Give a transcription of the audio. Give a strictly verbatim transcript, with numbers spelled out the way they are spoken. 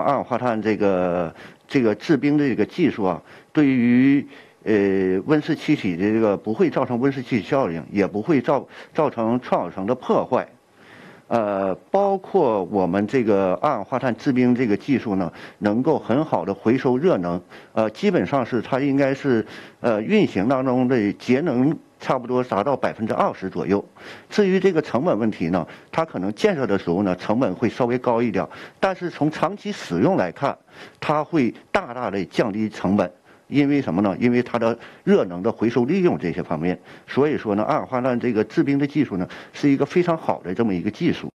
二氧化碳这个这个制冰的这个技术啊，对于呃温室气体的这个不会造成温室气体效应，也不会造造成创造层的破坏。呃，包括我们这个二氧化碳制冰这个技术呢，能够很好的回收热能，呃，基本上是它应该是呃运行当中的节能差不多达到百分之二十左右。至于这个成本问题呢，它可能建设的时候呢成本会稍微高一点，但是从长期使用来看，它会大大的降低成本。因为什么呢？因为它的热能的回收利用这些方面，所以说呢，二氧化碳这个制冰的技术呢，是一个非常好的这么一个技术。